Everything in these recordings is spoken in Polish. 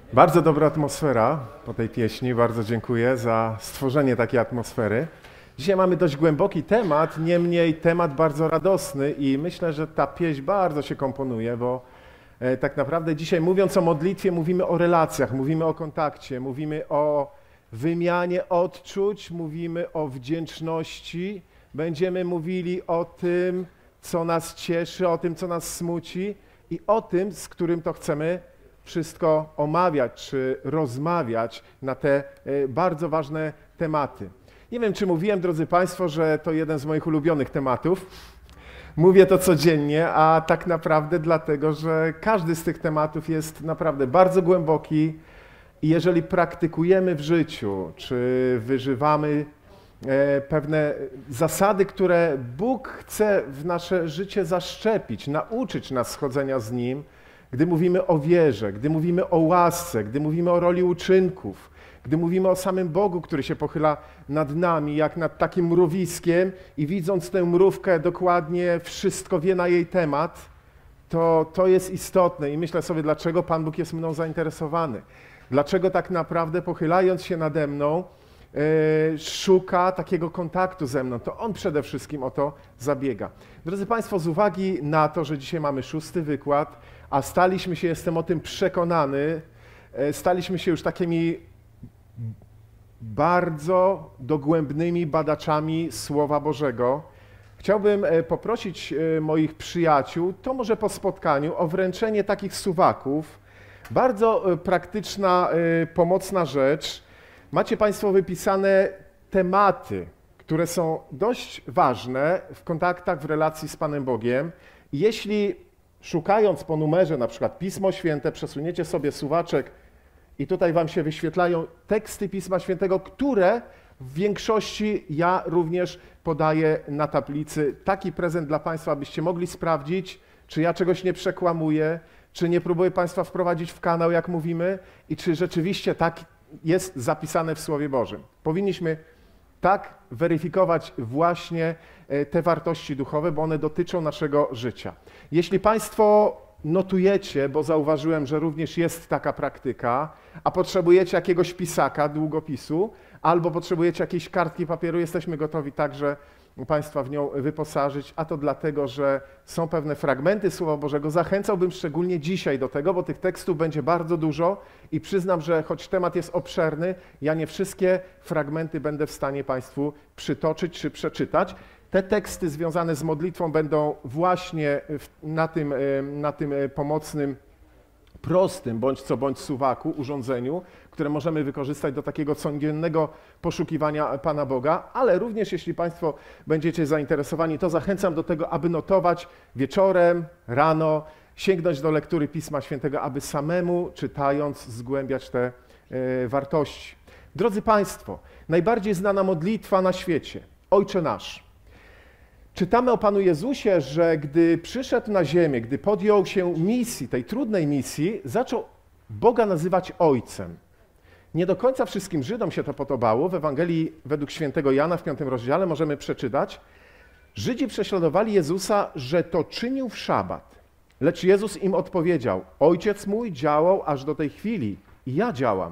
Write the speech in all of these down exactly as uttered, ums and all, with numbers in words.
Bardzo dobra atmosfera po tej pieśni, bardzo dziękuję za stworzenie takiej atmosfery. Dzisiaj mamy dość głęboki temat, niemniej temat bardzo radosny i myślę, że ta pieśń bardzo się komponuje, bo e, tak naprawdę dzisiaj mówiąc o modlitwie mówimy o relacjach, mówimy o kontakcie, mówimy o wymianie odczuć, mówimy o wdzięczności, będziemy mówili o tym, co nas cieszy, o tym, co nas smuci i o tym, z którym to chcemy wszystko omawiać czy rozmawiać na te bardzo ważne tematy. Nie wiem, czy mówiłem, drodzy Państwo, że to jeden z moich ulubionych tematów. Mówię to codziennie, a tak naprawdę dlatego, że każdy z tych tematów jest naprawdę bardzo głęboki i jeżeli praktykujemy w życiu, czy wyżywamy pewne zasady, które Bóg chce w nasze życie zaszczepić, nauczyć nas schodzenia z Nim, gdy mówimy o wierze, gdy mówimy o łasce, gdy mówimy o roli uczynków, gdy mówimy o samym Bogu, który się pochyla nad nami, jak nad takim mrowiskiem i widząc tę mrówkę dokładnie wszystko wie na jej temat, to to jest istotne i myślę sobie, dlaczego Pan Bóg jest mną zainteresowany. Dlaczego tak naprawdę pochylając się nade mną, yy, szuka takiego kontaktu ze mną. To On przede wszystkim o to zabiega. Drodzy Państwo, z uwagi na to, że dzisiaj mamy szósty wykład, a staliśmy się, jestem o tym przekonany, staliśmy się już takimi bardzo dogłębnymi badaczami Słowa Bożego. Chciałbym poprosić moich przyjaciół, to może po spotkaniu, o wręczenie takich suwaków. Bardzo praktyczna, pomocna rzecz. Macie Państwo wypisane tematy, które są dość ważne w kontaktach, w relacji z Panem Bogiem. Jeśli szukając po numerze, na przykład Pismo Święte, przesuniecie sobie suwaczek i tutaj Wam się wyświetlają teksty Pisma Świętego, które w większości ja również podaję na tablicy. Taki prezent dla Państwa, abyście mogli sprawdzić, czy ja czegoś nie przekłamuję, czy nie próbuję Państwa wprowadzić w kanał, jak mówimy, i czy rzeczywiście tak jest zapisane w Słowie Bożym. Powinniśmy tak weryfikować właśnie te wartości duchowe, bo one dotyczą naszego życia. Jeśli Państwo notujecie, bo zauważyłem, że również jest taka praktyka, a potrzebujecie jakiegoś pisaka, długopisu, albo potrzebujecie jakiejś kartki papieru, jesteśmy gotowi także Państwa w nią wyposażyć, a to dlatego, że są pewne fragmenty Słowa Bożego. Zachęcałbym szczególnie dzisiaj do tego, bo tych tekstów będzie bardzo dużo i przyznam, że choć temat jest obszerny, ja nie wszystkie fragmenty będę w stanie Państwu przytoczyć czy przeczytać. Te teksty związane z modlitwą będą właśnie na tym, na tym pomocnym, prostym bądź co bądź suwaku, urządzeniu, które możemy wykorzystać do takiego codziennego poszukiwania Pana Boga, ale również jeśli Państwo będziecie zainteresowani, to zachęcam do tego, aby notować wieczorem, rano, sięgnąć do lektury Pisma Świętego, aby samemu czytając zgłębiać te y, wartości. Drodzy Państwo, najbardziej znana modlitwa na świecie, Ojcze Nasz. Czytamy o Panu Jezusie, że gdy przyszedł na ziemię, gdy podjął się misji, tej trudnej misji, zaczął Boga nazywać Ojcem. Nie do końca wszystkim Żydom się to podobało. W Ewangelii według świętego Jana w piątym rozdziale możemy przeczytać. Żydzi prześladowali Jezusa, że to czynił w szabat. Lecz Jezus im odpowiedział, Ojciec mój działał aż do tej chwili i ja działam.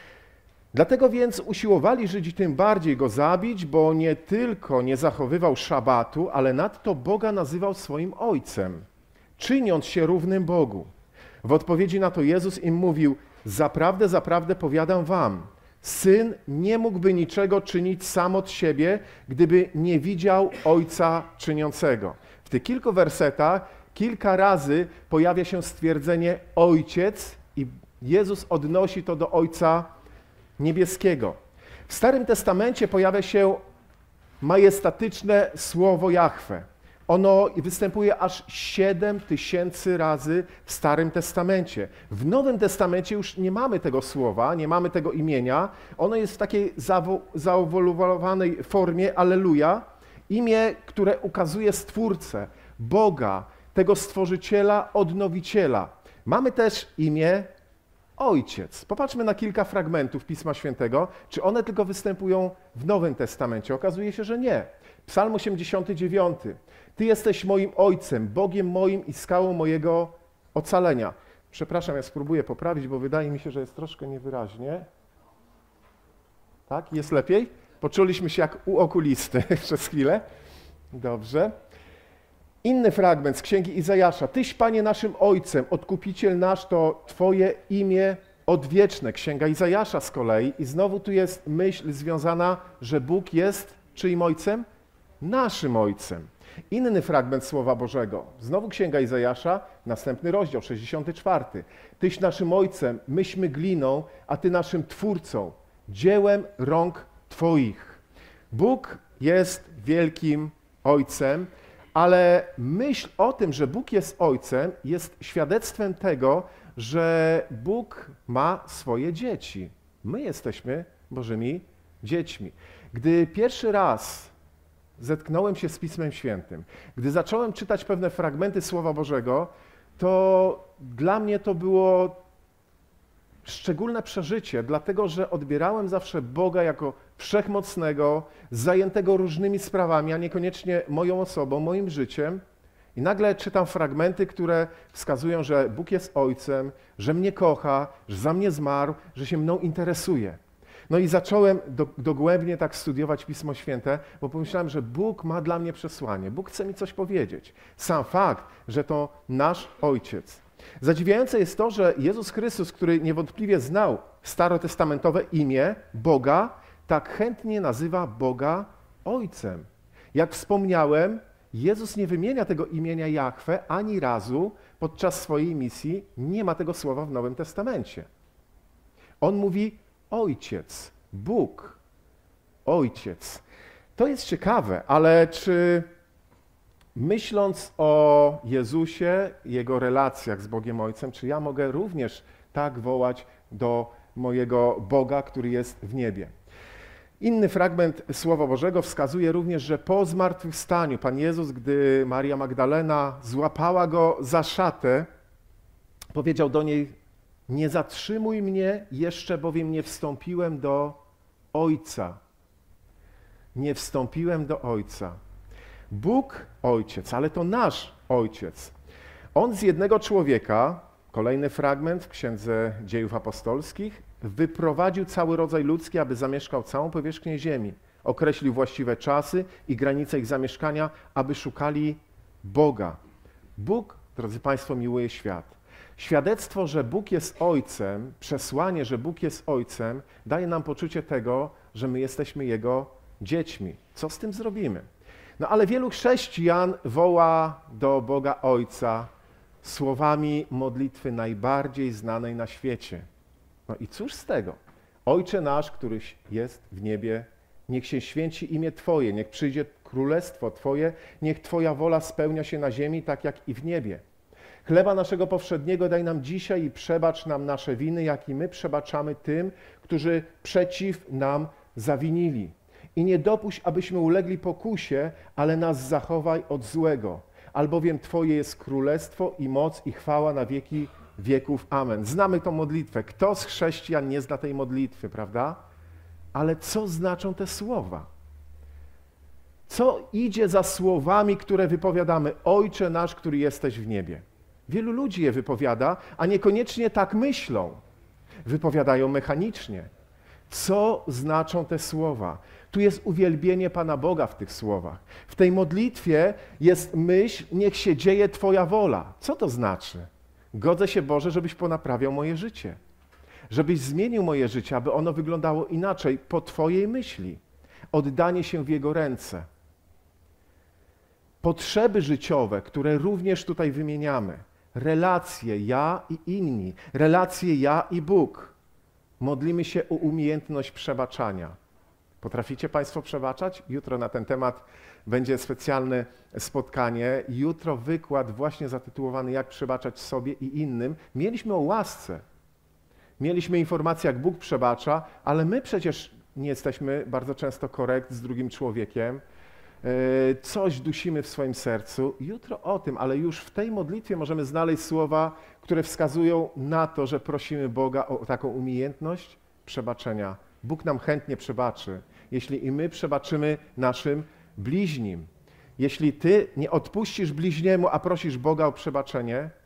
Dlatego więc usiłowali Żydzi tym bardziej go zabić, bo nie tylko nie zachowywał szabatu, ale nadto Boga nazywał swoim Ojcem, czyniąc się równym Bogu. W odpowiedzi na to Jezus im mówił, zaprawdę, zaprawdę powiadam wam, Syn nie mógłby niczego czynić sam od siebie, gdyby nie widział Ojca czyniącego. W tych kilku wersetach kilka razy pojawia się stwierdzenie Ojciec i Jezus odnosi to do Ojca Niebieskiego. W Starym Testamencie pojawia się majestatyczne słowo Jahwe. Ono występuje aż siedem tysięcy razy w Starym Testamencie. W Nowym Testamencie już nie mamy tego słowa, nie mamy tego imienia. Ono jest w takiej zaewoluowanej formie Alleluja. Imię, które ukazuje Stwórcę, Boga, tego Stworzyciela, Odnowiciela. Mamy też imię Ojciec. Popatrzmy na kilka fragmentów Pisma Świętego. Czy one tylko występują w Nowym Testamencie? Okazuje się, że nie. Psalm osiemdziesiąty dziewiąty. Ty jesteś moim Ojcem, Bogiem moim i skałą mojego ocalenia. Przepraszam, ja spróbuję poprawić, bo wydaje mi się, że jest troszkę niewyraźnie. Tak? Jest lepiej? Poczuliśmy się jak u okulisty przez chwilę. Dobrze. Inny fragment z Księgi Izajasza. Tyś, Panie, naszym Ojcem, Odkupiciel nasz, to Twoje imię odwieczne. Księga Izajasza z kolei. I znowu tu jest myśl związana, że Bóg jest czyim Ojcem? Naszym Ojcem. Inny fragment Słowa Bożego. Znowu Księga Izajasza, następny rozdział, sześćdziesiąty czwarty. Tyś naszym Ojcem, myśmy gliną, a Ty naszym Twórcą, dziełem rąk Twoich. Bóg jest wielkim Ojcem, ale myśl o tym, że Bóg jest Ojcem, jest świadectwem tego, że Bóg ma swoje dzieci. My jesteśmy Bożymi dziećmi. Gdy pierwszy raz zetknąłem się z Pismem Świętym, gdy zacząłem czytać pewne fragmenty Słowa Bożego, to dla mnie to było szczególne przeżycie, dlatego że odbierałem zawsze Boga jako wszechmocnego, zajętego różnymi sprawami, a niekoniecznie moją osobą, moim życiem. I nagle czytam fragmenty, które wskazują, że Bóg jest Ojcem, że mnie kocha, że za mnie zmarł, że się mną interesuje. No i zacząłem do, dogłębnie tak studiować Pismo Święte, bo pomyślałem, że Bóg ma dla mnie przesłanie. Bóg chce mi coś powiedzieć. Sam fakt, że to nasz Ojciec. Zadziwiające jest to, że Jezus Chrystus, który niewątpliwie znał starotestamentowe imię Boga, tak chętnie nazywa Boga Ojcem. Jak wspomniałem, Jezus nie wymienia tego imienia Jahwe ani razu podczas swojej misji, nie ma tego słowa w Nowym Testamencie. On mówi Ojciec, Bóg, Ojciec. To jest ciekawe, ale czy myśląc o Jezusie, Jego relacjach z Bogiem Ojcem, czy ja mogę również tak wołać do mojego Boga, który jest w niebie? Inny fragment Słowa Bożego wskazuje również, że po zmartwychwstaniu Pan Jezus, gdy Maria Magdalena złapała Go za szatę, powiedział do niej: nie zatrzymuj mnie jeszcze, bowiem nie wstąpiłem do Ojca. Nie wstąpiłem do Ojca. Bóg Ojciec, ale to nasz Ojciec. On z jednego człowieka, kolejny fragment w Księdze Dziejów Apostolskich, wyprowadził cały rodzaj ludzki, aby zamieszkał całą powierzchnię ziemi. Określił właściwe czasy i granice ich zamieszkania, aby szukali Boga. Bóg, drodzy Państwo, miłuje świat. Świadectwo, że Bóg jest Ojcem, przesłanie, że Bóg jest Ojcem, daje nam poczucie tego, że my jesteśmy Jego dziećmi. Co z tym zrobimy? No ale wielu chrześcijan woła do Boga Ojca słowami modlitwy najbardziej znanej na świecie. No i cóż z tego? Ojcze nasz, któryś jest w niebie, niech się święci imię Twoje, niech przyjdzie królestwo Twoje, niech Twoja wola spełnia się na ziemi, tak jak i w niebie. Chleba naszego powszedniego daj nam dzisiaj i przebacz nam nasze winy, jak i my przebaczamy tym, którzy przeciw nam zawinili. I nie dopuść, abyśmy ulegli pokusie, ale nas zachowaj od złego. Albowiem Twoje jest królestwo i moc i chwała na wieki wieków. Amen. Znamy tą modlitwę. Kto z chrześcijan nie zna tej modlitwy, prawda? Ale co znaczą te słowa? Co idzie za słowami, które wypowiadamy? Ojcze nasz, który jesteś w niebie. Wielu ludzi je wypowiada, a niekoniecznie tak myślą. Wypowiadają mechanicznie. Co znaczą te słowa? Tu jest uwielbienie Pana Boga w tych słowach. W tej modlitwie jest myśl, niech się dzieje Twoja wola. Co to znaczy? Godzę się, Boże, żebyś ponaprawiał moje życie. Żebyś zmienił moje życie, aby ono wyglądało inaczej po Twojej myśli. Oddanie się w Jego ręce. Potrzeby życiowe, które również tutaj wymieniamy. Relacje ja i inni. Relacje ja i Bóg. Modlimy się o umiejętność przebaczania. Potraficie Państwo przebaczać? Jutro na ten temat będzie specjalne spotkanie. Jutro wykład właśnie zatytułowany Jak przebaczać sobie i innym. Mieliśmy o łasce. Mieliśmy informację, jak Bóg przebacza, ale my przecież nie jesteśmy bardzo często korekt z drugim człowiekiem. Coś dusimy w swoim sercu. Jutro o tym, ale już w tej modlitwie możemy znaleźć słowa, które wskazują na to, że prosimy Boga o taką umiejętność przebaczenia. Bóg nam chętnie przebaczy, jeśli i my przebaczymy naszym bliźnim. Jeśli ty nie odpuścisz bliźniemu, a prosisz Boga o przebaczenie,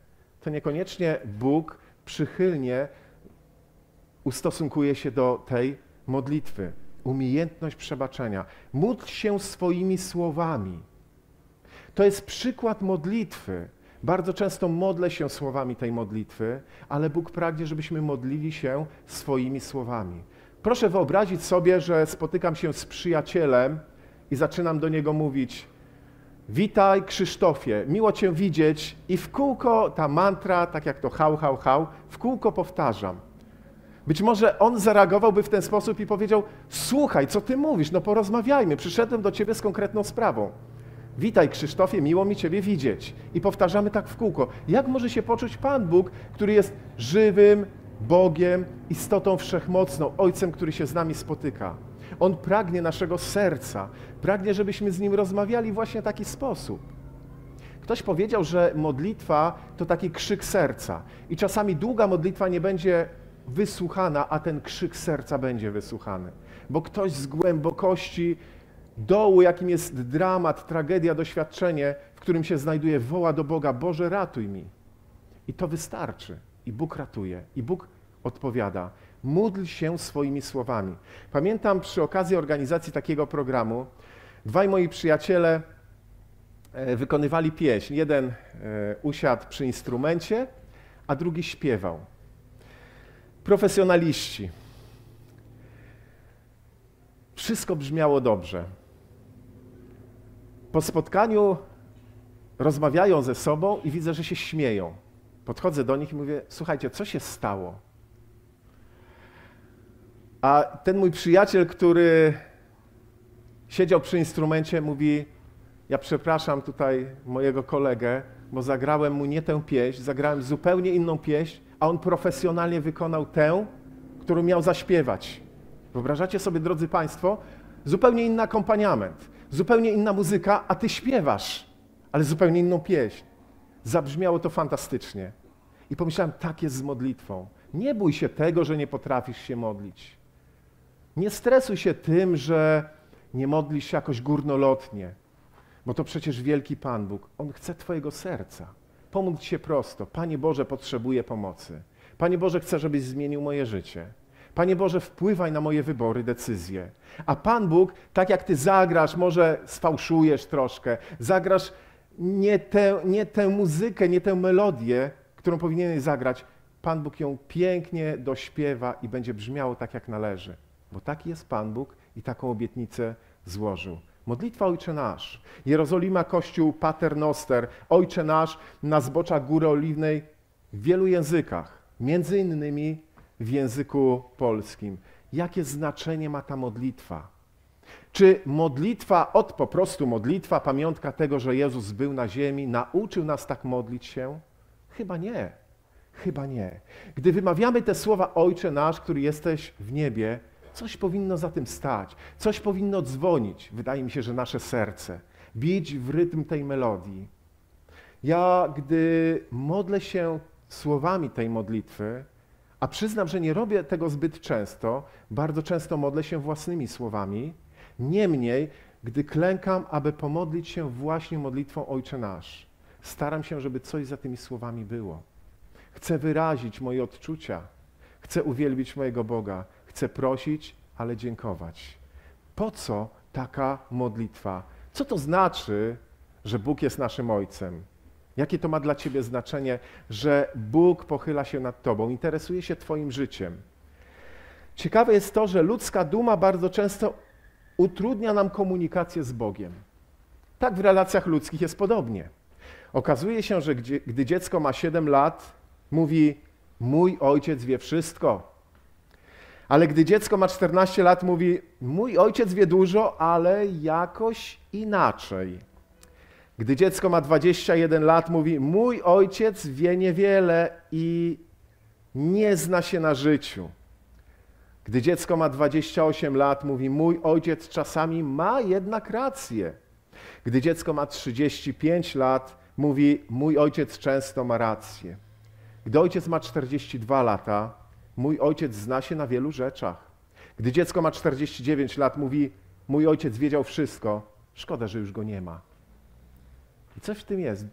to niekoniecznie Bóg przychylnie ustosunkuje się do tej modlitwy. Umiejętność przebaczenia. Módl się swoimi słowami. To jest przykład modlitwy. Bardzo często modlę się słowami tej modlitwy, ale Bóg pragnie, żebyśmy modlili się swoimi słowami. Proszę wyobrazić sobie, że spotykam się z przyjacielem i zaczynam do niego mówić: witaj, Krzysztofie, miło Cię widzieć, i w kółko ta mantra, tak jak to hał, hał, hał, w kółko powtarzam. Być może on zareagowałby w ten sposób i powiedział: słuchaj, co Ty mówisz, no porozmawiajmy, przyszedłem do Ciebie z konkretną sprawą. Witaj, Krzysztofie, miło mi Ciebie widzieć. I powtarzamy tak w kółko. Jak może się poczuć Pan Bóg, który jest żywym Bogiem, istotą wszechmocną, Ojcem, który się z nami spotyka? On pragnie naszego serca, pragnie, żebyśmy z Nim rozmawiali właśnie w taki sposób. Ktoś powiedział, że modlitwa to taki krzyk serca i czasami długa modlitwa nie będzie wysłuchana, a ten krzyk serca będzie wysłuchany. Bo ktoś z głębokości dołu, jakim jest dramat, tragedia, doświadczenie, w którym się znajduje, woła do Boga: Boże, ratuj mi. I to wystarczy. I Bóg ratuje. I Bóg odpowiada. Módl się swoimi słowami. Pamiętam przy okazji organizacji takiego programu, dwaj moi przyjaciele wykonywali pieśń. Jeden usiadł przy instrumencie, a drugi śpiewał. Profesjonaliści. Wszystko brzmiało dobrze. Po spotkaniu rozmawiają ze sobą i widzę, że się śmieją. Podchodzę do nich i mówię: słuchajcie, co się stało? A ten mój przyjaciel, który siedział przy instrumencie, mówi: ja przepraszam tutaj mojego kolegę, bo zagrałem mu nie tę pieśń, zagrałem zupełnie inną pieśń, a on profesjonalnie wykonał tę, którą miał zaśpiewać. Wyobrażacie sobie, drodzy Państwo, zupełnie inny akompaniament, zupełnie inna muzyka, a Ty śpiewasz, ale zupełnie inną pieśń. Zabrzmiało to fantastycznie. I pomyślałem: tak jest z modlitwą. Nie bój się tego, że nie potrafisz się modlić. Nie stresuj się tym, że nie modlisz się jakoś górnolotnie, bo to przecież wielki Pan Bóg. On chce Twojego serca. Pomódl się prosto: Panie Boże, potrzebuję pomocy. Panie Boże, chcę, żebyś zmienił moje życie. Panie Boże, wpływaj na moje wybory, decyzje. A Pan Bóg, tak jak Ty zagrasz, może sfałszujesz troszkę, zagrasz nie tę, nie tę muzykę, nie tę melodię, którą powinieneś zagrać, Pan Bóg ją pięknie dośpiewa i będzie brzmiało tak, jak należy. Bo taki jest Pan Bóg i taką obietnicę złożył. Modlitwa Ojcze Nasz. Jerozolima, Kościół, Pater Noster, Ojcze Nasz na zboczach Góry Oliwnej w wielu językach, między innymi w języku polskim. Jakie znaczenie ma ta modlitwa? Czy modlitwa, od po prostu modlitwa, pamiątka tego, że Jezus był na ziemi, nauczył nas tak modlić się? Chyba nie. Chyba nie. Gdy wymawiamy te słowa: Ojcze Nasz, który jesteś w niebie, coś powinno za tym stać, coś powinno dzwonić. Wydaje mi się, że nasze serce, bić w rytm tej melodii. Ja, gdy modlę się słowami tej modlitwy, a przyznam, że nie robię tego zbyt często, bardzo często modlę się własnymi słowami, niemniej, gdy klękam, aby pomodlić się właśnie modlitwą Ojcze Nasz, staram się, żeby coś za tymi słowami było. Chcę wyrazić moje odczucia, chcę uwielbić mojego Boga, chcę prosić, ale dziękować. Po co taka modlitwa? Co to znaczy, że Bóg jest naszym Ojcem? Jakie to ma dla Ciebie znaczenie, że Bóg pochyla się nad Tobą, interesuje się Twoim życiem? Ciekawe jest to, że ludzka duma bardzo często utrudnia nam komunikację z Bogiem. Tak w relacjach ludzkich jest podobnie. Okazuje się, że gdzie, gdy dziecko ma siedem lat, mówi: mój ojciec wie wszystko. Ale gdy dziecko ma czternaście lat, mówi: mój ojciec wie dużo, ale jakoś inaczej. Gdy dziecko ma dwadzieścia jeden lat, mówi: mój ojciec wie niewiele i nie zna się na życiu. Gdy dziecko ma dwadzieścia osiem lat, mówi: mój ojciec czasami ma jednak rację. Gdy dziecko ma trzydzieści pięć lat, mówi: mój ojciec często ma rację. Gdy ojciec ma czterdzieści dwa lata, mój ojciec zna się na wielu rzeczach. Gdy dziecko ma czterdzieści dziewięć lat, mówi: mój ojciec wiedział wszystko, szkoda, że już go nie ma. I coś w tym jest.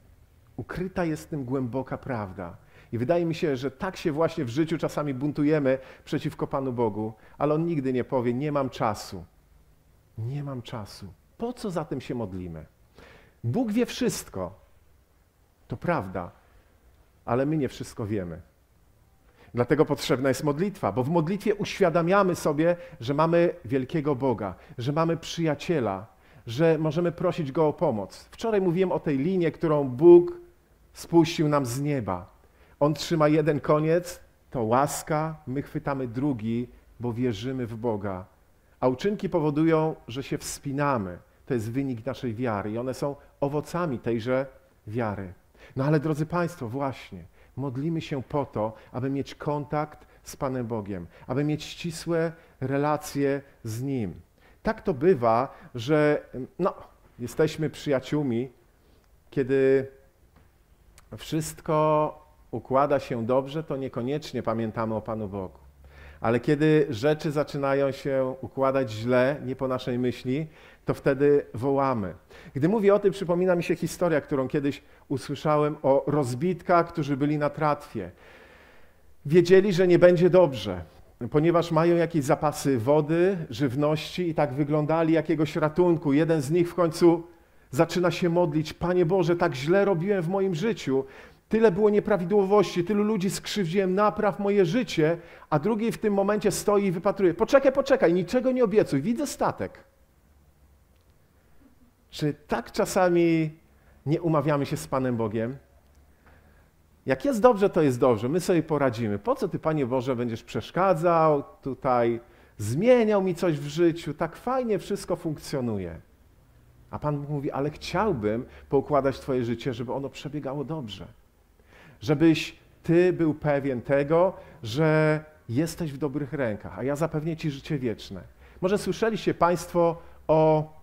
Ukryta jest w tym głęboka prawda. I wydaje mi się, że tak się właśnie w życiu czasami buntujemy przeciwko Panu Bogu, ale On nigdy nie powie, nie mam czasu. Nie mam czasu. Po co zatem się modlimy? Bóg wie wszystko. To prawda, ale my nie wszystko wiemy. Dlatego potrzebna jest modlitwa, bo w modlitwie uświadamiamy sobie, że mamy wielkiego Boga, że mamy przyjaciela, że możemy prosić Go o pomoc. Wczoraj mówiłem o tej linie, którą Bóg spuścił nam z nieba. On trzyma jeden koniec, to łaska, my chwytamy drugi, bo wierzymy w Boga. A uczynki powodują, że się wspinamy. To jest wynik naszej wiary i one są owocami tejże wiary. No ale drodzy Państwo, właśnie, modlimy się po to, aby mieć kontakt z Panem Bogiem, aby mieć ścisłe relacje z Nim. Tak to bywa, że no, jesteśmy przyjaciółmi, kiedy wszystko układa się dobrze, to niekoniecznie pamiętamy o Panu Bogu. Ale kiedy rzeczy zaczynają się układać źle, nie po naszej myśli, to wtedy wołamy. Gdy mówię o tym, przypomina mi się historia, którą kiedyś usłyszałem o rozbitkach, którzy byli na tratwie. Wiedzieli, że nie będzie dobrze, ponieważ mają jakieś zapasy wody, żywności i tak wyglądali jakiegoś ratunku. Jeden z nich w końcu zaczyna się modlić. Panie Boże, tak źle robiłem w moim życiu. Tyle było nieprawidłowości, tylu ludzi skrzywdziłem, napraw moje życie, a drugi w tym momencie stoi i wypatruje. Poczekaj, poczekaj, niczego nie obiecuj, widzę statek. Czy tak czasami nie umawiamy się z Panem Bogiem? Jak jest dobrze, to jest dobrze, my sobie poradzimy. Po co Ty, Panie Boże, będziesz przeszkadzał, tutaj zmieniał mi coś w życiu, tak fajnie wszystko funkcjonuje. A Pan Bóg mówi, ale chciałbym poukładać Twoje życie, żeby ono przebiegało dobrze. Żebyś Ty był pewien tego, że jesteś w dobrych rękach, a ja zapewnię Ci życie wieczne. Może słyszeliście Państwo o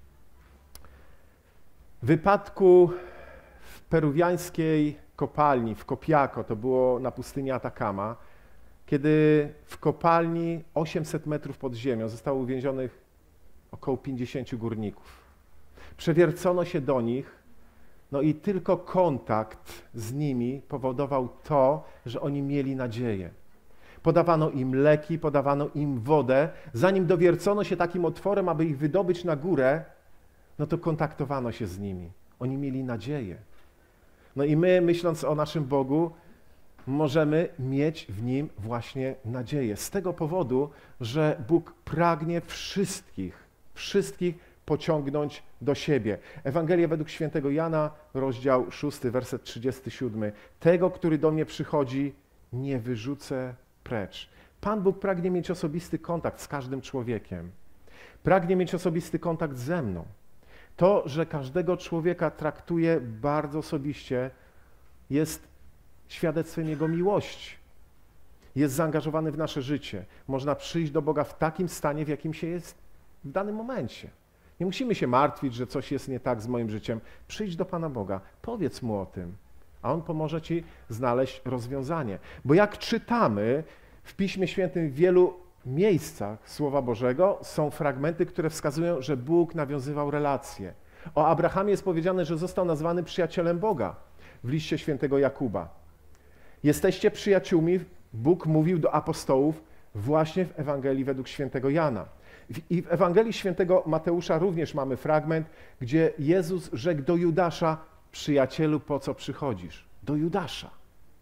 wypadku w peruwiańskiej kopalni, w Copiaco, to było na pustyni Atacama, kiedy w kopalni osiemset metrów pod ziemią zostało uwięzionych około pięćdziesięciu górników. Przewiercono się do nich, no i tylko kontakt z nimi powodował to, że oni mieli nadzieję. Podawano im leki, podawano im wodę. Zanim dowiercono się takim otworem, aby ich wydobyć na górę, no to kontaktowano się z nimi. Oni mieli nadzieję. No i my, myśląc o naszym Bogu, możemy mieć w Nim właśnie nadzieję. Z tego powodu, że Bóg pragnie wszystkich, wszystkich pociągnąć do siebie. Ewangelia według świętego Jana, rozdział szósty, werset trzydziesty siódmy. Tego, który do mnie przychodzi, nie wyrzucę precz. Pan Bóg pragnie mieć osobisty kontakt z każdym człowiekiem. Pragnie mieć osobisty kontakt ze mną. To, że każdego człowieka traktuje bardzo osobiście, jest świadectwem Jego miłości. Jest zaangażowany w nasze życie. Można przyjść do Boga w takim stanie, w jakim się jest w danym momencie. Nie musimy się martwić, że coś jest nie tak z moim życiem. Przyjdź do Pana Boga, powiedz Mu o tym, a On pomoże Ci znaleźć rozwiązanie. Bo jak czytamy w Piśmie Świętym w wielu miejscach Słowa Bożego, są fragmenty, które wskazują, że Bóg nawiązywał relacje. O Abrahamie jest powiedziane, że został nazwany przyjacielem Boga w liście świętego Jakuba. Jesteście przyjaciółmi, Bóg mówił do apostołów właśnie w Ewangelii według świętego Jana. I w Ewangelii świętego Mateusza również mamy fragment, gdzie Jezus rzekł do Judasza: przyjacielu, po co przychodzisz? Do Judasza.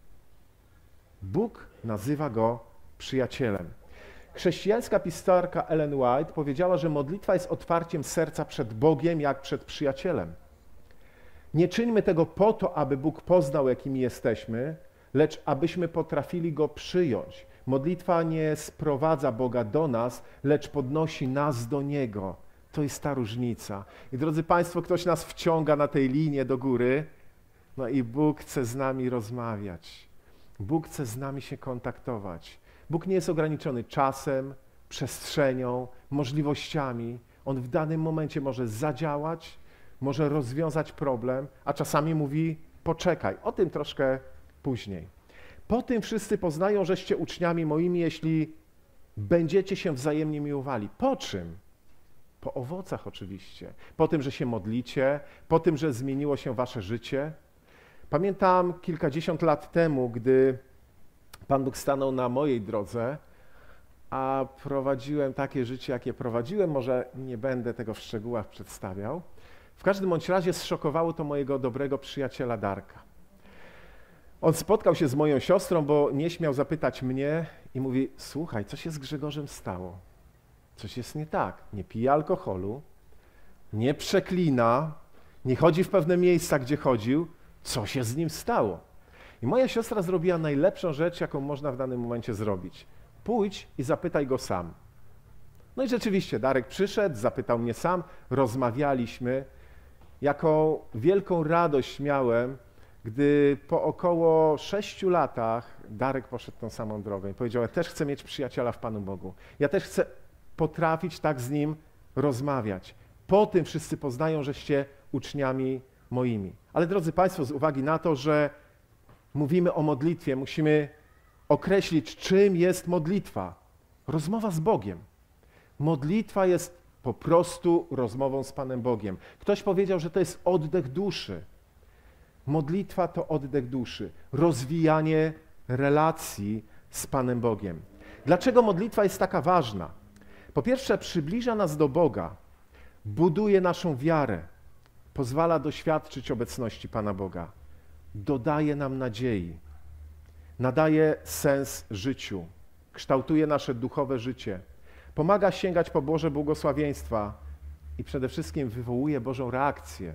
Bóg nazywa go przyjacielem. Chrześcijańska pisarka Ellen White powiedziała, że modlitwa jest otwarciem serca przed Bogiem jak przed przyjacielem. Nie czyńmy tego po to, aby Bóg poznał, jakimi jesteśmy, lecz abyśmy potrafili Go przyjąć. Modlitwa nie sprowadza Boga do nas, lecz podnosi nas do Niego. To jest ta różnica. I drodzy Państwo, ktoś nas wciąga na tej linie do góry, no i Bóg chce z nami rozmawiać. Bóg chce z nami się kontaktować. Bóg nie jest ograniczony czasem, przestrzenią, możliwościami. On w danym momencie może zadziałać, może rozwiązać problem, a czasami mówi: poczekaj, o tym troszkę później. Po tym wszyscy poznają, żeście uczniami moimi, jeśli będziecie się wzajemnie miłowali. Po czym? Po owocach oczywiście. Po tym, że się modlicie, po tym, że zmieniło się wasze życie, Pamiętam kilkadziesiąt lat temu, gdy Pan Bóg stanął na mojej drodze, a prowadziłem takie życie, jakie prowadziłem. Może nie będę tego w szczegółach przedstawiał. W każdym bądź razie zszokowało to mojego dobrego przyjaciela Darka. On spotkał się z moją siostrą, bo nie śmiał zapytać mnie i mówi: słuchaj, co się z Grzegorzem stało? Coś jest nie tak. Nie pije alkoholu, nie przeklina, nie chodzi w pewne miejsca, gdzie chodził. Co się z nim stało? I moja siostra zrobiła najlepszą rzecz, jaką można w danym momencie zrobić. Pójdź i zapytaj go sam. No i rzeczywiście Darek przyszedł, zapytał mnie sam, rozmawialiśmy. Jaką wielką radość miałem, gdy po około sześciu latach Darek poszedł tą samą drogą i powiedział: ja też chcę mieć przyjaciela w Panu Bogu. Ja też chcę potrafić tak z nim rozmawiać. Po tym wszyscy poznają, żeście uczniami moimi. Ale drodzy Państwo, z uwagi na to, że mówimy o modlitwie, musimy określić, czym jest modlitwa. Rozmowa z Bogiem. Modlitwa jest po prostu rozmową z Panem Bogiem. Ktoś powiedział, że to jest oddech duszy. Modlitwa to oddech duszy, rozwijanie relacji z Panem Bogiem. Dlaczego modlitwa jest taka ważna? Po pierwsze, przybliża nas do Boga, buduje naszą wiarę, pozwala doświadczyć obecności Pana Boga, dodaje nam nadziei, nadaje sens życiu, kształtuje nasze duchowe życie, pomaga sięgać po Boże błogosławieństwa i przede wszystkim wywołuje Bożą reakcję.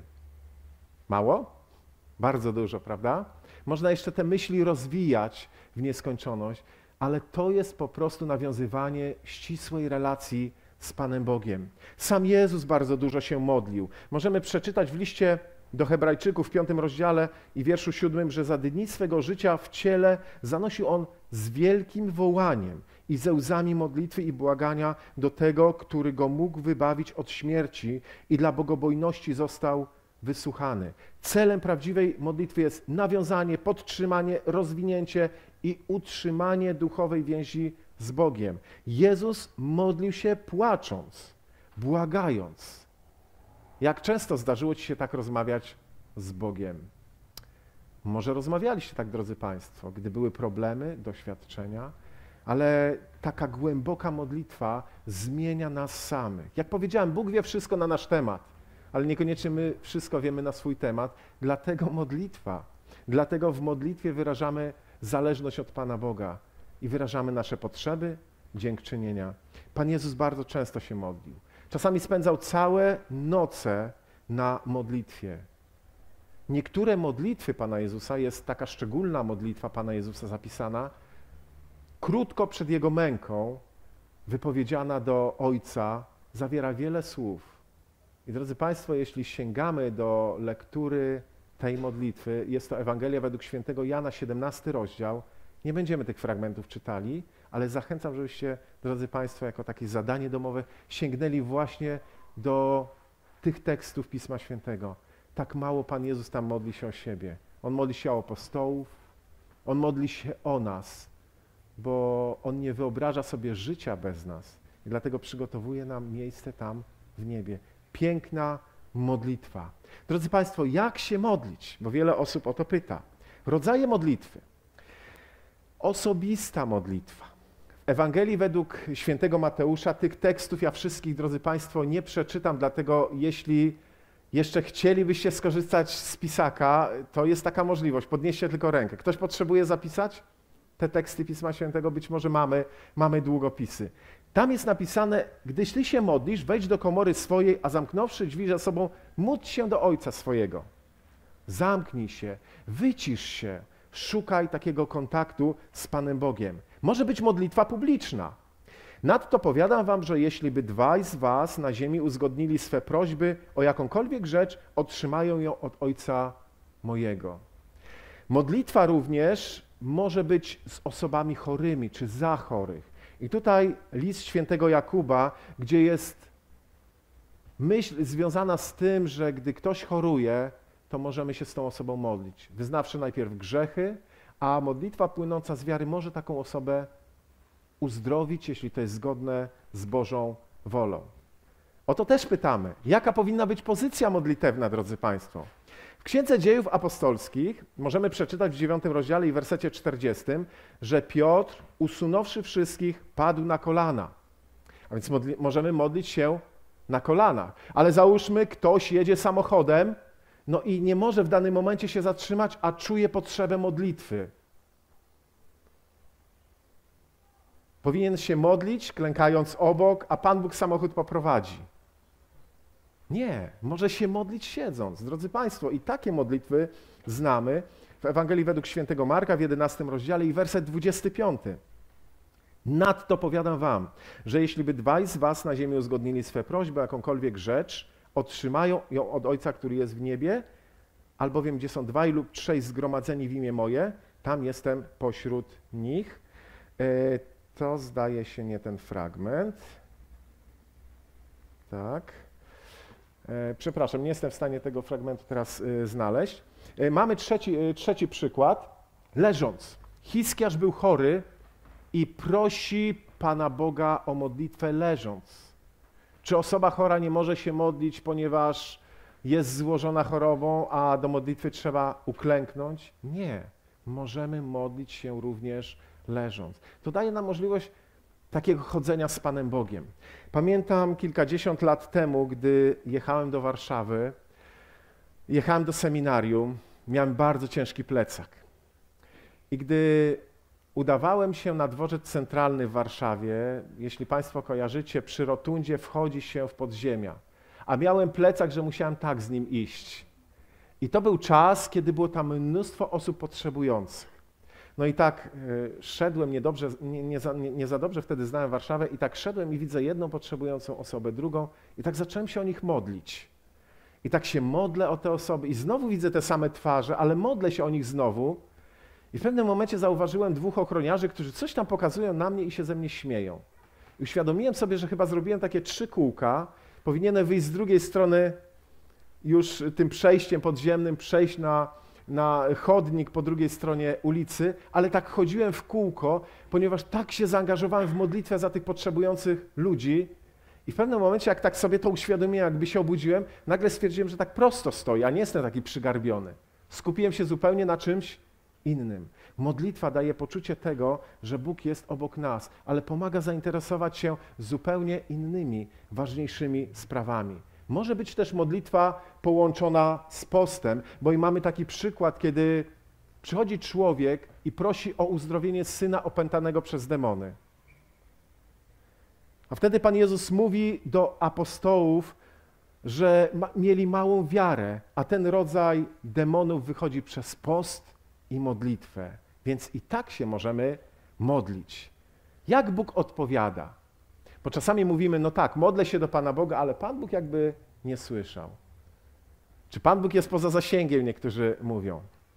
Mało? Bardzo dużo, prawda? Można jeszcze te myśli rozwijać w nieskończoność, ale to jest po prostu nawiązywanie ścisłej relacji z Panem Bogiem. Sam Jezus bardzo dużo się modlił. Możemy przeczytać w liście do Hebrajczyków w piątym rozdziale i wierszu siódmym, że za dni swego życia w ciele zanosił On z wielkim wołaniem i ze łzami modlitwy i błagania do tego, który Go mógł wybawić od śmierci i dla bogobojności został wysłuchany. Celem prawdziwej modlitwy jest nawiązanie, podtrzymanie, rozwinięcie i utrzymanie duchowej więzi z Bogiem. Jezus modlił się płacząc, błagając. Jak często zdarzyło Ci się tak rozmawiać z Bogiem? Może rozmawialiście tak, drodzy Państwo, gdy były problemy, doświadczenia, ale taka głęboka modlitwa zmienia nas samych. Jak powiedziałem, Bóg wie wszystko na nasz temat, ale niekoniecznie my wszystko wiemy na swój temat, dlatego modlitwa. Dlatego w modlitwie wyrażamy zależność od Pana Boga i wyrażamy nasze potrzeby, dziękczynienia. Pan Jezus bardzo często się modlił. Czasami spędzał całe noce na modlitwie. Niektóre modlitwy Pana Jezusa, jest taka szczególna modlitwa Pana Jezusa zapisana, krótko przed Jego męką, wypowiedziana do Ojca, zawiera wiele słów. I drodzy Państwo, jeśli sięgamy do lektury tej modlitwy, jest to Ewangelia według świętego Jana, siedemnasty rozdział. Nie będziemy tych fragmentów czytali, ale zachęcam, żebyście, drodzy Państwo, jako takie zadanie domowe sięgnęli właśnie do tych tekstów Pisma Świętego. Tak mało Pan Jezus tam modli się o siebie. On modli się o apostołów, On modli się o nas, bo On nie wyobraża sobie życia bez nas i dlatego przygotowuje nam miejsce tam w niebie. Piękna modlitwa. Drodzy Państwo, jak się modlić? Bo wiele osób o to pyta. Rodzaje modlitwy. Osobista modlitwa. W Ewangelii według świętego Mateusza tych tekstów ja wszystkich, drodzy Państwo, nie przeczytam, dlatego jeśli jeszcze chcielibyście skorzystać z pisaka, to jest taka możliwość. Podnieście tylko rękę. Ktoś potrzebuje zapisać te teksty Pisma Świętego? Być może mamy, mamy długopisy. Tam jest napisane: gdyś Ty się modlisz, wejdź do komory swojej, a zamknąwszy drzwi za sobą, módl się do Ojca swojego. Zamknij się, wycisz się, szukaj takiego kontaktu z Panem Bogiem. Może być modlitwa publiczna. Nadto powiadam wam, że jeśli by dwaj z was na ziemi uzgodnili swe prośby o jakąkolwiek rzecz, otrzymają ją od Ojca mojego. Modlitwa również może być z osobami chorymi czy za chorych. I tutaj list świętego Jakuba, gdzie jest myśl związana z tym, że gdy ktoś choruje, to możemy się z tą osobą modlić. Wyznawszy najpierw grzechy, a modlitwa płynąca z wiary może taką osobę uzdrowić, jeśli to jest zgodne z Bożą wolą. O to też pytamy. Jaka powinna być pozycja modlitewna, drodzy Państwo? W Księdze Dziejów Apostolskich możemy przeczytać w dziewiątym rozdziale i wersecie czterdziestym, że Piotr, usunąwszy wszystkich, padł na kolana. A więc modli- możemy modlić się na kolanach. Ale załóżmy, ktoś jedzie samochodem, no i nie może w danym momencie się zatrzymać, a czuje potrzebę modlitwy. Powinien się modlić, klękając obok, a Pan Bóg samochód poprowadzi. Nie, może się modlić siedząc. Drodzy Państwo, i takie modlitwy znamy w Ewangelii według świętego Marka w jedenastym rozdziale i werset dwudziesty piąty. Nadto powiadam wam, że jeśli by dwaj z was na ziemi uzgodnili swe prośby, jakąkolwiek rzecz, otrzymają ją od Ojca, który jest w niebie, albowiem gdzie są dwaj lub trzej zgromadzeni w imię moje, tam jestem pośród nich. To zdaje się nie ten fragment. Tak. Przepraszam, nie jestem w stanie tego fragmentu teraz znaleźć. Mamy trzeci, trzeci przykład. Leżąc. Hiskiarz był chory i prosi Pana Boga o modlitwę leżąc. Czy osoba chora nie może się modlić, ponieważ jest złożona chorobą, a do modlitwy trzeba uklęknąć? Nie. Możemy modlić się również leżąc. To daje nam możliwość takiego chodzenia z Panem Bogiem. Pamiętam kilkadziesiąt lat temu, gdy jechałem do Warszawy, jechałem do seminarium, miałem bardzo ciężki plecak. I gdy udawałem się na dworzec centralny w Warszawie, jeśli Państwo kojarzycie, przy rotundzie wchodzi się w podziemia, a miałem plecak, że musiałem tak z nim iść. I to był czas, kiedy było tam mnóstwo osób potrzebujących. No i tak y, szedłem, niedobrze, nie, nie, za, nie, nie za dobrze wtedy znałem Warszawę i tak szedłem i widzę jedną potrzebującą osobę, drugą i tak zacząłem się o nich modlić. I tak się modlę o te osoby i znowu widzę te same twarze, ale modlę się o nich znowu i w pewnym momencie zauważyłem dwóch ochroniarzy, którzy coś tam pokazują na mnie i się ze mnie śmieją. I uświadomiłem sobie, że chyba zrobiłem takie trzy kółka, powinienem wyjść z drugiej strony już tym przejściem podziemnym, przejść na na chodnik po drugiej stronie ulicy, ale tak chodziłem w kółko, ponieważ tak się zaangażowałem w modlitwę za tych potrzebujących ludzi i w pewnym momencie, jak tak sobie to uświadomiłem, jakby się obudziłem, nagle stwierdziłem, że tak prosto stoję, a nie jestem taki przygarbiony. Skupiłem się zupełnie na czymś innym. Modlitwa daje poczucie tego, że Bóg jest obok nas, ale pomaga zainteresować się zupełnie innymi, ważniejszymi sprawami. Może być też modlitwa połączona z postem, bo i mamy taki przykład, kiedy przychodzi człowiek i prosi o uzdrowienie syna opętanego przez demony. A wtedy Pan Jezus mówi do apostołów, że ma, mieli małą wiarę, a ten rodzaj demonów wychodzi przez post i modlitwę. Więc i tak się możemy modlić. Jak Bóg odpowiada? Bo czasami mówimy, no tak, modlę się do Pana Boga, ale Pan Bóg jakby nie słyszał. Czy Pan Bóg jest poza zasięgiem, niektórzy mówią.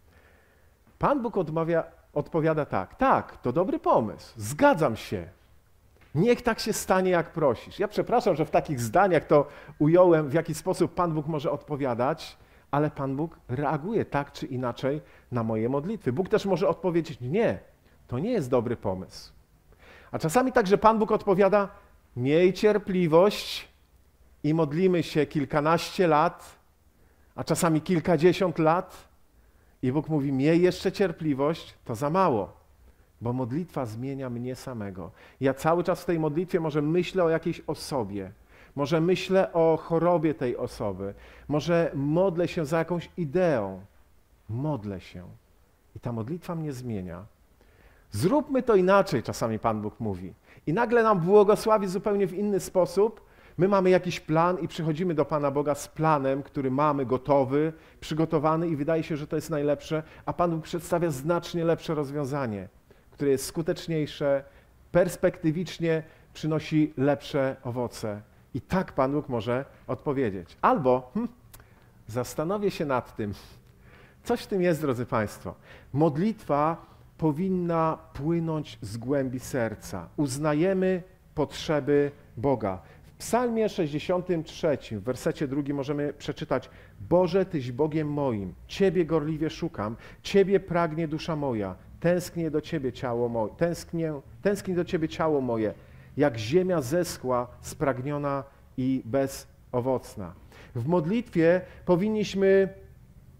Pan Bóg odmawia, odpowiada tak, tak, to dobry pomysł, zgadzam się. Niech tak się stanie, jak prosisz. Ja przepraszam, że w takich zdaniach to ująłem, w jaki sposób Pan Bóg może odpowiadać, ale Pan Bóg reaguje tak czy inaczej na moje modlitwy. Bóg też może odpowiedzieć, nie, to nie jest dobry pomysł. A czasami także Pan Bóg odpowiada, miej cierpliwość i modlimy się kilkanaście lat, a czasami kilkadziesiąt lat i Bóg mówi, miej jeszcze cierpliwość, to za mało, bo modlitwa zmienia mnie samego. Ja cały czas w tej modlitwie może myślę o jakiejś osobie, może myślę o chorobie tej osoby, może modlę się za jakąś ideą, modlę się i ta modlitwa mnie zmienia. Zróbmy to inaczej, czasami Pan Bóg mówi. I nagle nam błogosławi zupełnie w inny sposób. My mamy jakiś plan i przychodzimy do Pana Boga z planem, który mamy gotowy, przygotowany i wydaje się, że to jest najlepsze, a Pan Bóg przedstawia znacznie lepsze rozwiązanie, które jest skuteczniejsze, perspektywicznie przynosi lepsze owoce. I tak Pan Bóg może odpowiedzieć. Albo hm, zastanowię się nad tym. Coś w tym jest, drodzy Państwo. Modlitwa powinna płynąć z głębi serca. Uznajemy potrzeby Boga. W Psalmie sześćdziesiątym trzecim, w wersecie drugim możemy przeczytać: Boże, Tyś Bogiem moim, Ciebie gorliwie szukam, Ciebie pragnie dusza moja, tęsknię do Ciebie ciało moje, tęsknię, tęskni do Ciebie ciało moje, jak ziemia zeschła, spragniona i bezowocna. W modlitwie powinniśmy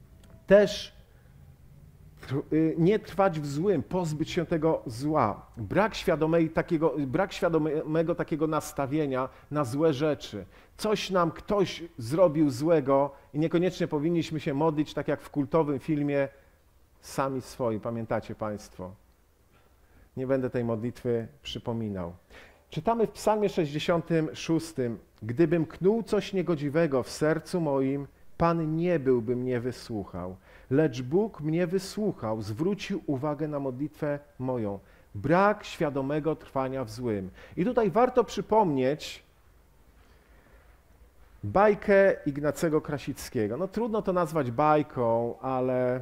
Też nie trwać w złym, pozbyć się tego zła. Brak, świadomej, takiego, brak świadomego takiego nastawienia na złe rzeczy. Coś nam ktoś zrobił złego i niekoniecznie powinniśmy się modlić, tak jak w kultowym filmie Sami swoi. Pamiętacie Państwo? Nie będę tej modlitwy przypominał. Czytamy w Psalmie sześćdziesiątym szóstym. Gdybym knuł coś niegodziwego w sercu moim, Pan nie byłby mnie wysłuchał. Lecz Bóg mnie wysłuchał, zwrócił uwagę na modlitwę moją. Brak świadomego trwania w złym. I tutaj warto przypomnieć bajkę Ignacego Krasickiego. No trudno to nazwać bajką, ale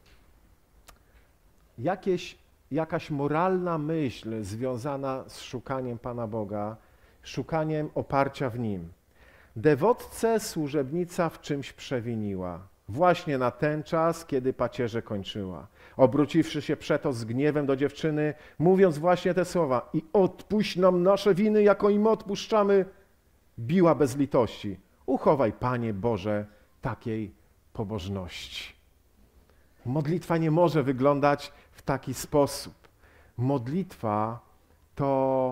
jakieś, jakaś moralna myśl związana z szukaniem Pana Boga, szukaniem oparcia w Nim. Dewotce służebnica w czymś przewiniła. Właśnie na ten czas, kiedy pacierze kończyła. Obróciwszy się przeto z gniewem do dziewczyny, mówiąc właśnie te słowa: i odpuść nam nasze winy, jako im odpuszczamy, biła bez litości. Uchowaj, Panie Boże, takiej pobożności. Modlitwa nie może wyglądać w taki sposób. Modlitwa to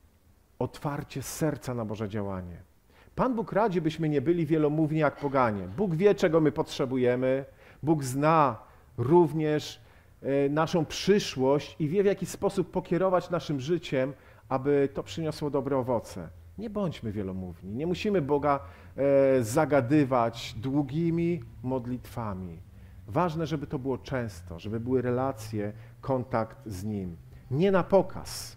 otwarcie serca na Boże działanie. Pan Bóg radzi, byśmy nie byli wielomówni jak poganie. Bóg wie, czego my potrzebujemy. Bóg zna również naszą przyszłość i wie, w jaki sposób pokierować naszym życiem, aby to przyniosło dobre owoce. Nie bądźmy wielomówni. Nie musimy Boga zagadywać długimi modlitwami. Ważne, żeby to było często, żeby były relacje, kontakt z Nim. Nie na pokaz.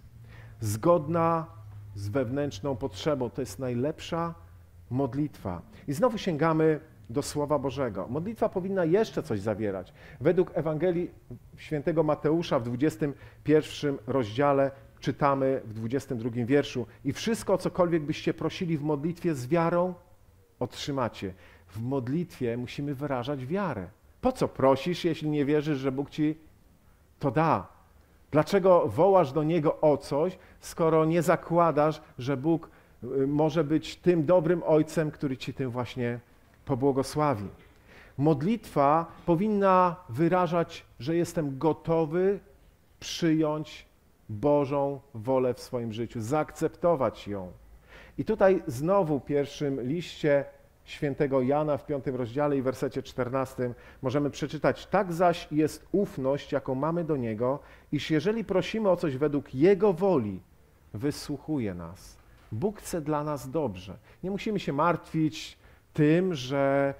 Zgodna z wewnętrzną potrzebą. To jest najlepsza modlitwa. I znowu sięgamy do Słowa Bożego. Modlitwa powinna jeszcze coś zawierać. Według Ewangelii świętego Mateusza w dwudziestym pierwszym rozdziale czytamy w dwudziestym drugim wierszu: i wszystko, o cokolwiek byście prosili w modlitwie z wiarą, otrzymacie. W modlitwie musimy wyrażać wiarę. Po co prosisz, jeśli nie wierzysz, że Bóg ci to da? Dlaczego wołasz do Niego o coś, skoro nie zakładasz, że Bóg może być tym dobrym Ojcem, który ci tym właśnie pobłogosławi? Modlitwa powinna wyrażać, że jestem gotowy przyjąć Bożą wolę w swoim życiu, zaakceptować ją. I tutaj znowu w pierwszym liście świętego Jana w piątym rozdziale i wersecie czternastym możemy przeczytać: tak zaś jest ufność, jaką mamy do Niego, iż jeżeli prosimy o coś według Jego woli, wysłuchuje nas. Bóg chce dla nas dobrze. Nie musimy się martwić tym, że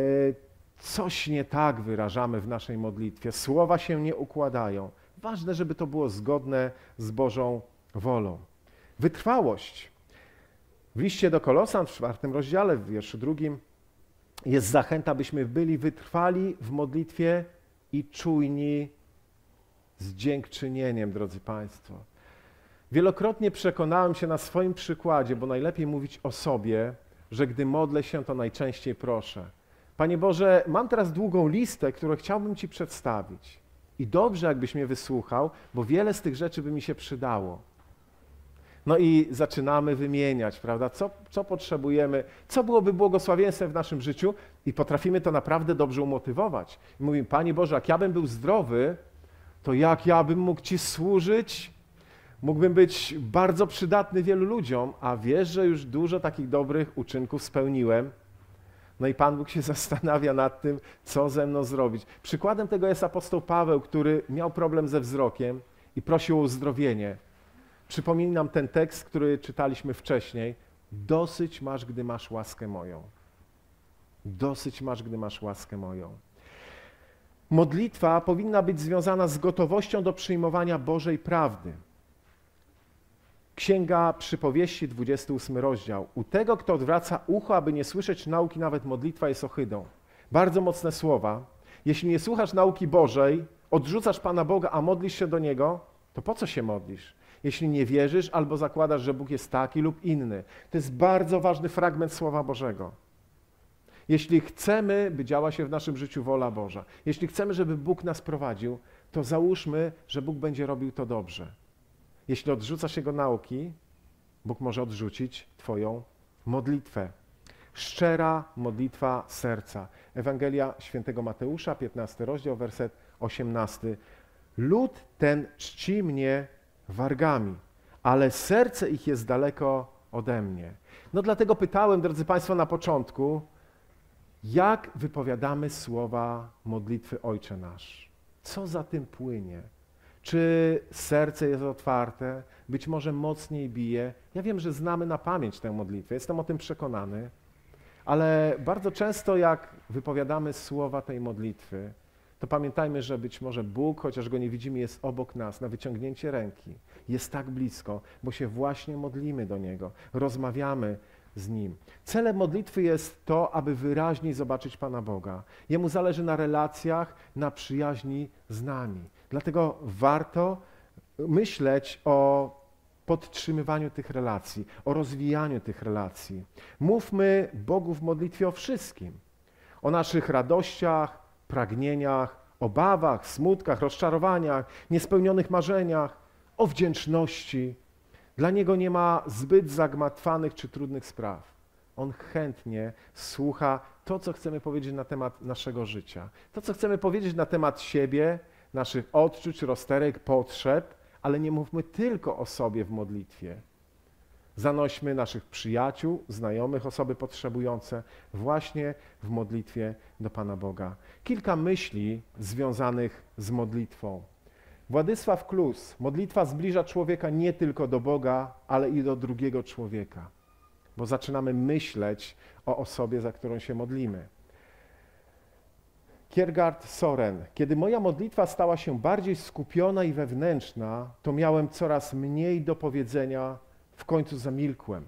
coś nie tak wyrażamy w naszej modlitwie. Słowa się nie układają. Ważne, żeby to było zgodne z Bożą wolą. Wytrwałość. W liście do Kolosan w czwartym rozdziale, w wierszu drugim, jest zachęta, byśmy byli wytrwali w modlitwie i czujni z dziękczynieniem, drodzy Państwo. Wielokrotnie przekonałem się na swoim przykładzie, bo najlepiej mówić o sobie, że gdy modlę się, to najczęściej proszę: Panie Boże, mam teraz długą listę, którą chciałbym Ci przedstawić. I dobrze, jakbyś mnie wysłuchał, bo wiele z tych rzeczy by mi się przydało. No i zaczynamy wymieniać, prawda, co, co potrzebujemy, co byłoby błogosławieństwem w naszym życiu i potrafimy to naprawdę dobrze umotywować. I mówimy: Panie Boże, jak ja bym był zdrowy, to jak ja bym mógł Ci służyć, mógłbym być bardzo przydatny wielu ludziom, a wiesz, że już dużo takich dobrych uczynków spełniłem. No i Pan Bóg się zastanawia nad tym, co ze mną zrobić. Przykładem tego jest apostoł Paweł, który miał problem ze wzrokiem i prosił o uzdrowienie. Przypominam ten tekst, który czytaliśmy wcześniej. Dosyć masz, gdy masz łaskę moją. Dosyć masz, gdy masz łaskę moją. Modlitwa powinna być związana z gotowością do przyjmowania Bożej prawdy. Księga Przypowieści, dwudziesty ósmy rozdział. U tego, kto odwraca ucho, aby nie słyszeć nauki, nawet modlitwa jest ohydą. Bardzo mocne słowa. Jeśli nie słuchasz nauki Bożej, odrzucasz Pana Boga, a modlisz się do Niego, to po co się modlisz? Jeśli nie wierzysz albo zakładasz, że Bóg jest taki lub inny. To jest bardzo ważny fragment Słowa Bożego. Jeśli chcemy, by działa się w naszym życiu wola Boża, jeśli chcemy, żeby Bóg nas prowadził, to załóżmy, że Bóg będzie robił to dobrze. Jeśli odrzucasz Jego nauki, Bóg może odrzucić Twoją modlitwę. Szczera modlitwa serca. Ewangelia Świętego Mateusza, piętnasty rozdział, werset osiemnasty. Lud ten czci mnie wargami, ale serce ich jest daleko ode mnie. No dlatego pytałem, drodzy Państwo, na początku, jak wypowiadamy słowa modlitwy Ojcze Nasz? Co za tym płynie? Czy serce jest otwarte? Być może mocniej bije? Ja wiem, że znamy na pamięć tę modlitwę, jestem o tym przekonany, ale bardzo często jak wypowiadamy słowa tej modlitwy, to pamiętajmy, że być może Bóg, chociaż Go nie widzimy, jest obok nas, na wyciągnięcie ręki. Jest tak blisko, bo się właśnie modlimy do Niego, rozmawiamy z Nim. Celem modlitwy jest to, aby wyraźniej zobaczyć Pana Boga. Jemu zależy na relacjach, na przyjaźni z nami. Dlatego warto myśleć o podtrzymywaniu tych relacji, o rozwijaniu tych relacji. Mówmy Bogu w modlitwie o wszystkim. O naszych radościach, pragnieniach, obawach, smutkach, rozczarowaniach, niespełnionych marzeniach, o wdzięczności. Dla Niego nie ma zbyt zagmatwanych czy trudnych spraw. On chętnie słucha to, co chcemy powiedzieć na temat naszego życia. To, co chcemy powiedzieć na temat siebie, naszych odczuć, rozterek, potrzeb, ale nie mówmy tylko o sobie w modlitwie. Zanośmy naszych przyjaciół, znajomych, osoby potrzebujące właśnie w modlitwie do Pana Boga. Kilka myśli związanych z modlitwą. Władysław Klus, modlitwa zbliża człowieka nie tylko do Boga, ale i do drugiego człowieka, bo zaczynamy myśleć o osobie, za którą się modlimy. Kierkegaard Soren, kiedy moja modlitwa stała się bardziej skupiona i wewnętrzna, to miałem coraz mniej do powiedzenia, w końcu zamilkłem.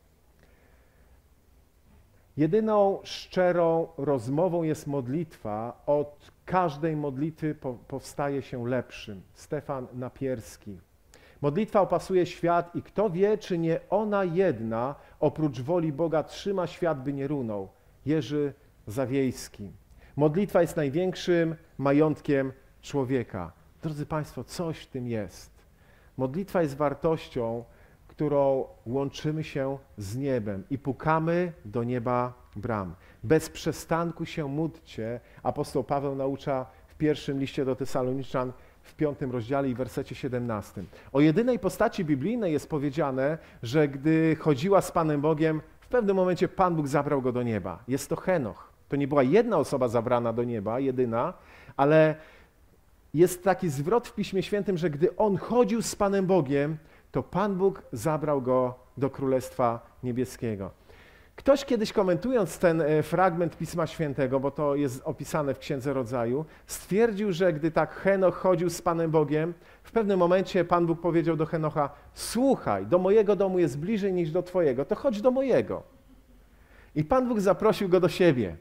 Jedyną szczerą rozmową jest modlitwa, od każdej modlitwy po, powstaje się lepszym. Stefan Napierski. Modlitwa opasuje świat i kto wie, czy nie ona jedna, oprócz woli Boga, trzyma świat, by nie runął. Jerzy Zawiejski. Modlitwa jest największym majątkiem człowieka. Drodzy Państwo, coś w tym jest. Modlitwa jest wartością, którą łączymy się z niebem i pukamy do nieba bram. Bez przestanku się módlcie. Apostoł Paweł naucza w pierwszym liście do Tesaloniczan w piątym rozdziale i wersecie siedemnastym. O jedynej postaci biblijnej jest powiedziane, że gdy chodziła z Panem Bogiem, w pewnym momencie Pan Bóg zabrał go do nieba. Jest to Henoch. To nie była jedna osoba zabrana do nieba, jedyna, ale jest taki zwrot w Piśmie Świętym, że gdy on chodził z Panem Bogiem, to Pan Bóg zabrał go do Królestwa Niebieskiego. Ktoś kiedyś komentując ten fragment Pisma Świętego, bo to jest opisane w Księdze Rodzaju, stwierdził, że gdy tak Henoch chodził z Panem Bogiem, w pewnym momencie Pan Bóg powiedział do Henocha: słuchaj, do mojego domu jest bliżej niż do twojego, to chodź do mojego. I Pan Bóg zaprosił go do siebie.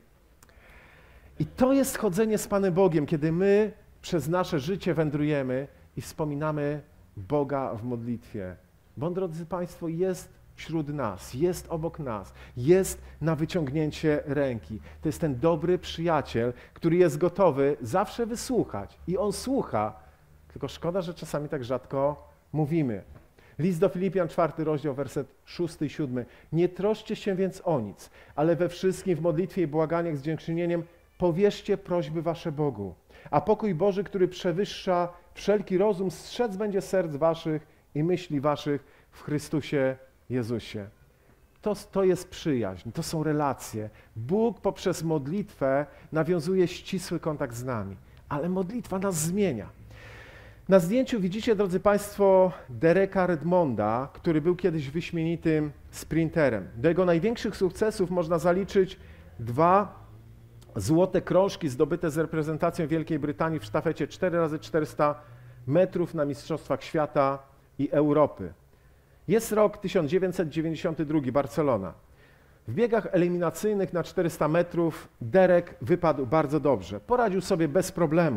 I to jest chodzenie z Panem Bogiem, kiedy my przez nasze życie wędrujemy i wspominamy Boga w modlitwie. Bo On, drodzy Państwo, jest wśród nas, jest obok nas, jest na wyciągnięcie ręki. To jest ten dobry przyjaciel, który jest gotowy zawsze wysłuchać. I On słucha, tylko szkoda, że czasami tak rzadko mówimy. List do Filipian, czwarty rozdział, werset szósty i siódmy. Nie troszcie się więc o nic, ale we wszystkim w modlitwie i błaganiach z dziękczynieniem powierzcie prośby wasze Bogu. A pokój Boży, który przewyższa wszelki rozum, strzec będzie serc waszych i myśli waszych w Chrystusie Jezusie. To, to jest przyjaźń, to są relacje. Bóg poprzez modlitwę nawiązuje ścisły kontakt z nami, ale modlitwa nas zmienia. Na zdjęciu widzicie, drodzy Państwo, Dereka Redmonda, który był kiedyś wyśmienitym sprinterem. Do jego największych sukcesów można zaliczyć dwa złote krążki zdobyte z reprezentacją Wielkiej Brytanii w sztafecie cztery razy czterysta metrów na Mistrzostwach Świata i Europy. Jest rok tysiąc dziewięćset dziewięćdziesiąty drugi, Barcelona. W biegach eliminacyjnych na czterysta metrów Derek wypadł bardzo dobrze. Poradził sobie bez problemu.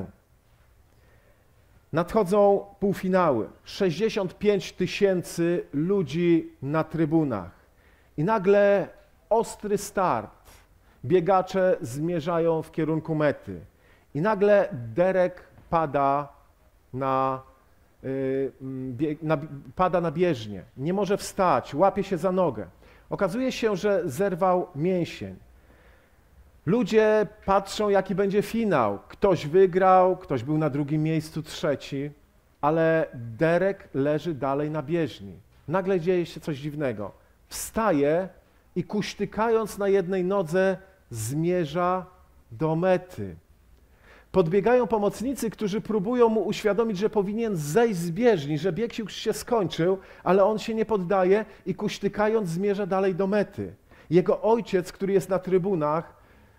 Nadchodzą półfinały. sześćdziesiąt pięć tysięcy ludzi na trybunach. I nagle ostry start. Biegacze zmierzają w kierunku mety. I nagle Derek pada na, yy, bie, na, pada na bieżnię. Nie może wstać, łapie się za nogę. Okazuje się, że zerwał mięsień. Ludzie patrzą, jaki będzie finał. Ktoś wygrał, ktoś był na drugim miejscu, trzeci, ale Derek leży dalej na bieżni. Nagle dzieje się coś dziwnego. Wstaje i kuśtykając na jednej nodze zmierza do mety. Podbiegają pomocnicy, którzy próbują mu uświadomić, że powinien zejść z bieżni, że bieg już się skończył, ale on się nie poddaje i kuśtykając zmierza dalej do mety. Jego ojciec, który jest na trybunach,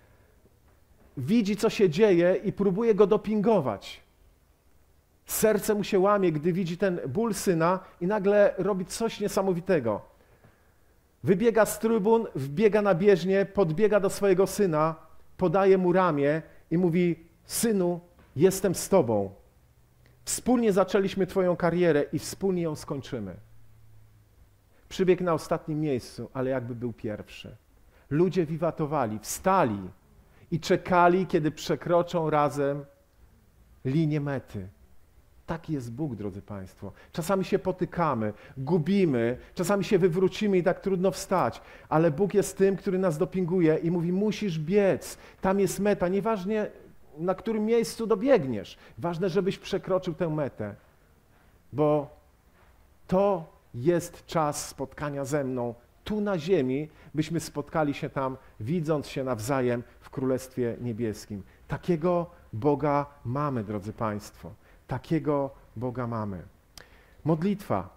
widzi, co się dzieje i próbuje go dopingować. Serce mu się łamie, gdy widzi ten ból syna i nagle robi coś niesamowitego. Wybiega z trybun, wbiega na bieżnię, podbiega do swojego syna, podaje mu ramię i mówi: synu, jestem z tobą. Wspólnie zaczęliśmy twoją karierę i wspólnie ją skończymy. Przybiegł na ostatnim miejscu, ale jakby był pierwszy. Ludzie wiwatowali, wstali i czekali, kiedy przekroczą razem linię mety. Taki jest Bóg, drodzy Państwo. Czasami się potykamy, gubimy, czasami się wywrócimy i tak trudno wstać, ale Bóg jest tym, który nas dopinguje i mówi: musisz biec, tam jest meta, nieważne na którym miejscu dobiegniesz, ważne, żebyś przekroczył tę metę, bo to jest czas spotkania ze mną tu na ziemi, byśmy spotkali się tam, widząc się nawzajem w Królestwie Niebieskim. Takiego Boga mamy, drodzy Państwo. Takiego Boga mamy. Modlitwa.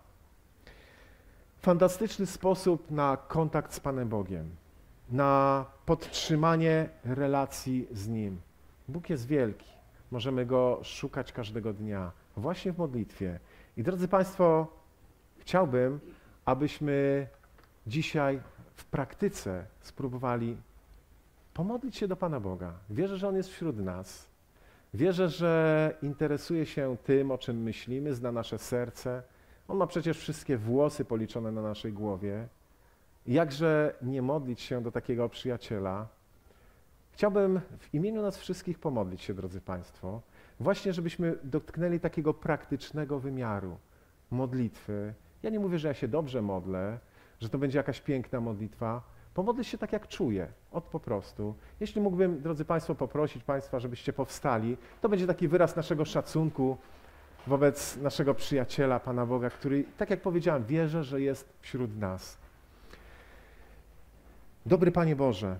Fantastyczny sposób na kontakt z Panem Bogiem, na podtrzymanie relacji z Nim. Bóg jest wielki. Możemy Go szukać każdego dnia, właśnie w modlitwie. I drodzy Państwo, chciałbym, abyśmy dzisiaj w praktyce spróbowali pomodlić się do Pana Boga. Wierzę, że On jest wśród nas. Wierzę, że interesuje się tym, o czym myślimy, zna nasze serce. On ma przecież wszystkie włosy policzone na naszej głowie. Jakże nie modlić się do takiego przyjaciela? Chciałbym w imieniu nas wszystkich pomodlić się, drodzy Państwo, właśnie żebyśmy dotknęli takiego praktycznego wymiaru modlitwy. Ja nie mówię, że ja się dobrze modlę, że to będzie jakaś piękna modlitwa. Pomodlę się tak, jak czuję, od po prostu. Jeśli mógłbym, drodzy Państwo, poprosić Państwa, żebyście powstali, to będzie taki wyraz naszego szacunku wobec naszego przyjaciela, Pana Boga, który, tak jak powiedziałem, wierzę, że jest wśród nas. Dobry Panie Boże,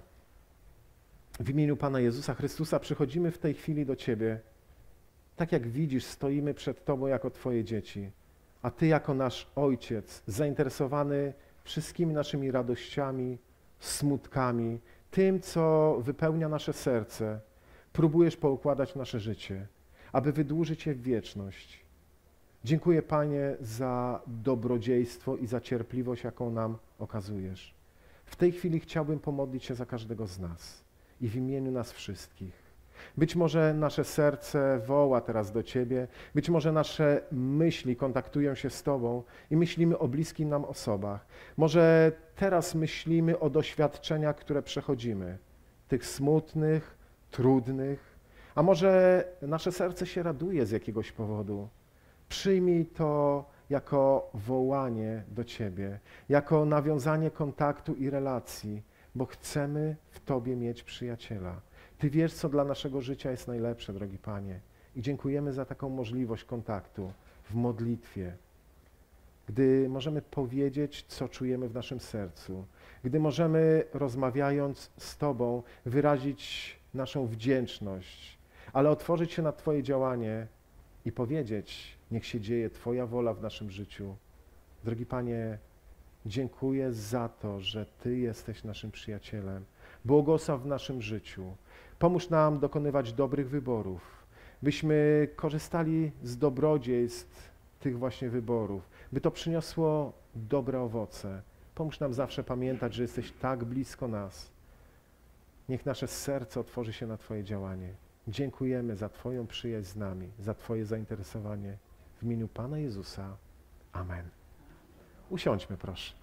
w imieniu Pana Jezusa Chrystusa przychodzimy w tej chwili do Ciebie. Tak jak widzisz, stoimy przed Tobą jako Twoje dzieci, a Ty jako nasz Ojciec, zainteresowany wszystkimi naszymi radościami, smutkami, tym, co wypełnia nasze serce, próbujesz poukładać nasze życie, aby wydłużyć je w wieczność. Dziękuję, Panie, za dobrodziejstwo i za cierpliwość, jaką nam okazujesz. W tej chwili chciałbym pomodlić się za każdego z nas i w imieniu nas wszystkich. Być może nasze serce woła teraz do Ciebie, być może nasze myśli kontaktują się z Tobą i myślimy o bliskim nam osobach. Może teraz myślimy o doświadczeniach, które przechodzimy, tych smutnych, trudnych, a może nasze serce się raduje z jakiegoś powodu. Przyjmij to jako wołanie do Ciebie, jako nawiązanie kontaktu i relacji, bo chcemy w Tobie mieć przyjaciela. Ty wiesz, co dla naszego życia jest najlepsze, drogi Panie. I dziękujemy za taką możliwość kontaktu w modlitwie, gdy możemy powiedzieć, co czujemy w naszym sercu, gdy możemy, rozmawiając z Tobą, wyrazić naszą wdzięczność, ale otworzyć się na Twoje działanie i powiedzieć: niech się dzieje Twoja wola w naszym życiu. Drogi Panie, dziękuję za to, że Ty jesteś naszym przyjacielem. Błogosław w naszym życiu. Pomóż nam dokonywać dobrych wyborów, byśmy korzystali z dobrodziejstw tych właśnie wyborów, by to przyniosło dobre owoce. Pomóż nam zawsze pamiętać, że jesteś tak blisko nas. Niech nasze serce otworzy się na Twoje działanie. Dziękujemy za Twoją przyjaźń z nami, za Twoje zainteresowanie. W imieniu Pana Jezusa. Amen. Usiądźmy, proszę.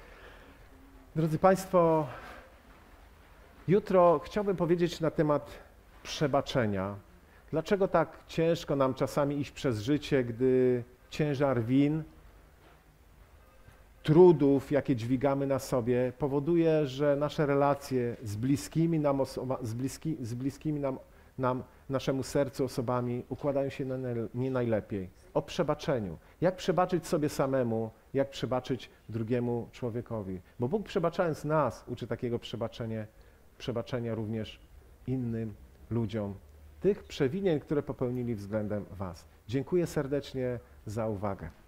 Drodzy Państwo, jutro chciałbym powiedzieć na temat przebaczenia. Dlaczego tak ciężko nam czasami iść przez życie, gdy ciężar win trudów, jakie dźwigamy na sobie, powoduje, że nasze relacje z bliskimi nam, osoba, z bliski, z bliskimi nam, nam, naszemu sercu osobami układają się nie najlepiej. O przebaczeniu. Jak przebaczyć sobie samemu, jak przebaczyć drugiemu człowiekowi. Bo Bóg, przebaczając nas, uczy takiego przebaczenia, przebaczenia również innym ludziom. Tych przewinień, które popełnili względem was. Dziękuję serdecznie za uwagę.